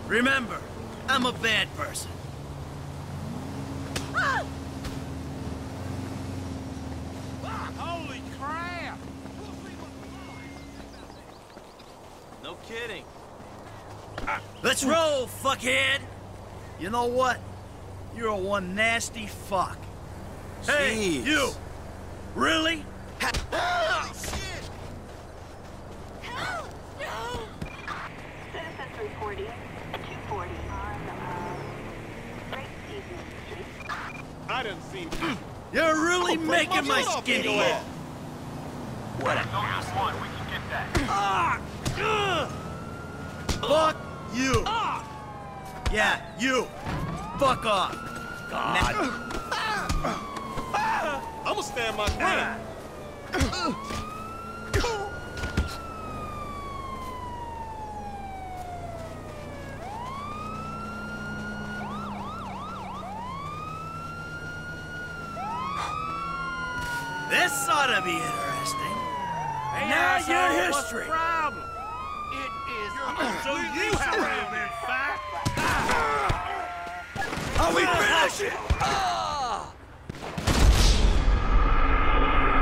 Remember, I'm a bad person. Holy crap! No kidding. Let's roll, fuckhead! You know what? You're one nasty fuck. Hey, Jeez. you! Really? Holy shit! Help! No! Citizens reporting 240 on Great Evening Street. I done seen. You're really break making my my foot off, skin you wet. What a One, we can get that. Fuck you! Yeah, you! Fuck off! God! I'ma stand my ground. This ought to be interesting. Hey, Now asshole, your what's history. the problem? It is So you have been fat. Are we finishing?